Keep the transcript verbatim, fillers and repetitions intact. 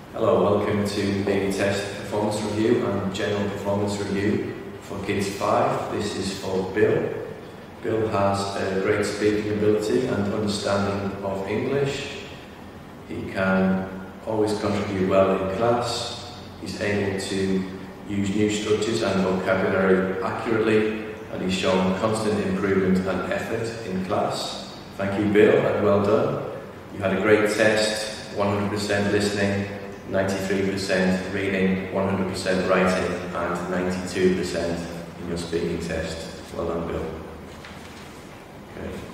Hello, welcome to the test performance review and general performance review for Kids five. This is for Bill. Bill has a great speaking ability and understanding of English. He can always contribute well in class. He's able to use new structures and vocabulary accurately, and he's shown constant improvement and effort in class. Thank you, Bill, and well done. You had a great test, one hundred percent listening, ninety-three percent reading, one hundred percent writing, and ninety-two percent in your speaking test. Well done, Bill. Okay.